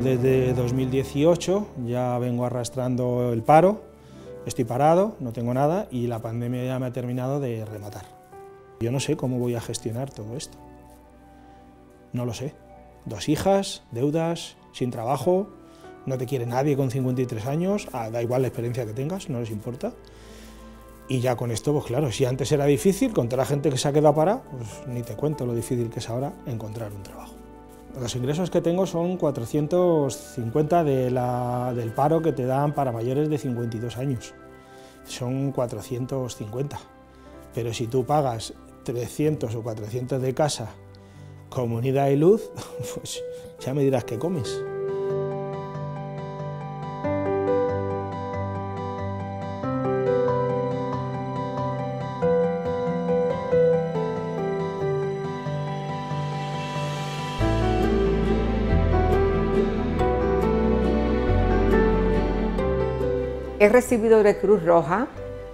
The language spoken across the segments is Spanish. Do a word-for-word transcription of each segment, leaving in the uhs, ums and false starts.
Desde dos mil dieciocho ya vengo arrastrando el paro, estoy parado, no tengo nada y la pandemia ya me ha terminado de rematar. Yo no sé cómo voy a gestionar todo esto, no lo sé. Dos hijas, deudas, sin trabajo, no te quiere nadie con cincuenta y tres años, ah, da igual la experiencia que tengas, no les importa. Y ya con esto, pues claro, si antes era difícil, con toda la gente que se ha quedado parada, pues ni te cuento lo difícil que es ahora encontrar un trabajo. Los ingresos que tengo son cuatrocientos cincuenta de la, del paro que te dan para mayores de cincuenta y dos años. Son cuatrocientos cincuenta. Pero si tú pagas trescientos o cuatrocientos de casa, comida y luz, pues ya me dirás qué comes. He recibido de Cruz Roja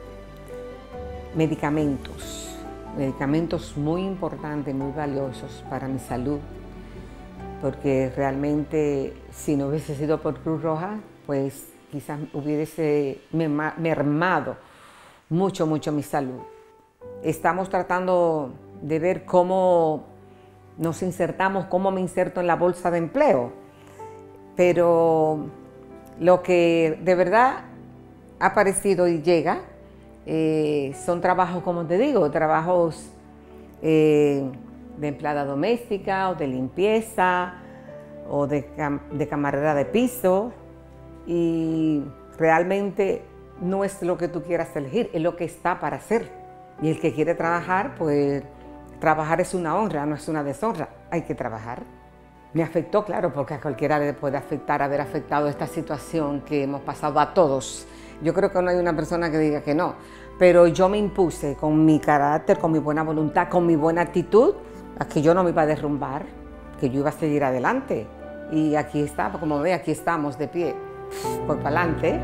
medicamentos, medicamentos muy importantes, muy valiosos para mi salud, porque realmente si no hubiese sido por Cruz Roja, pues quizás hubiese mermado mucho, mucho mi salud. Estamos tratando de ver cómo nos insertamos, cómo me inserto en la bolsa de empleo, pero lo que de verdad ha aparecido y llega, eh, son trabajos, como te digo, trabajos eh, de empleada doméstica o de limpieza o de, cam de camarera de piso, y realmente no es lo que tú quieras elegir, es lo que está para hacer. Y el que quiere trabajar, pues trabajar es una honra, no es una deshonra, hay que trabajar. Me afectó, claro, porque a cualquiera le puede afectar haber afectado esta situación que hemos pasado a todos. Yo creo que no hay una persona que diga que no, pero yo me impuse con mi carácter, con mi buena voluntad, con mi buena actitud, a que yo no me iba a derrumbar, que yo iba a seguir adelante. Y aquí está, como ve, aquí estamos de pie, pues para adelante.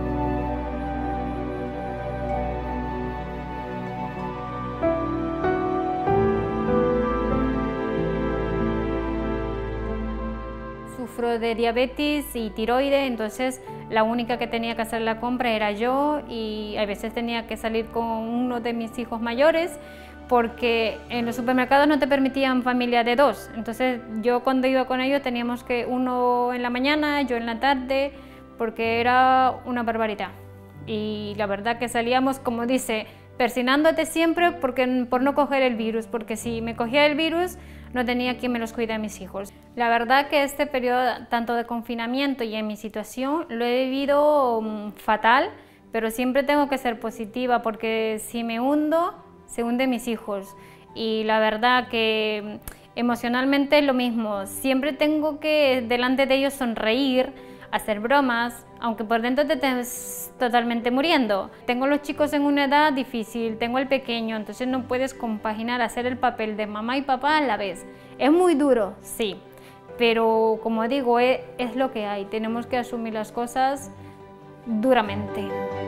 Sufro de diabetes y tiroides, entonces la única que tenía que hacer la compra era yo, y a veces tenía que salir con uno de mis hijos mayores porque en los supermercados no te permitían familia de dos. Entonces yo cuando iba con ellos teníamos que uno en la mañana, yo en la tarde, porque era una barbaridad. Y la verdad que salíamos, como dice, persinándote siempre porque, por no coger el virus, porque si me cogía el virus no tenía quien me los cuide a mis hijos. La verdad que este periodo tanto de confinamiento y en mi situación lo he vivido um, fatal, pero siempre tengo que ser positiva porque si me hundo, se hunden mis hijos. Y la verdad que emocionalmente es lo mismo, siempre tengo que delante de ellos sonreír, hacer bromas, aunque por dentro te estés totalmente muriendo. Tengo los chicos en una edad difícil, tengo el pequeño, entonces no puedes compaginar hacer el papel de mamá y papá a la vez. Es muy duro, sí, pero como digo, es, es lo que hay, tenemos que asumir las cosas duramente.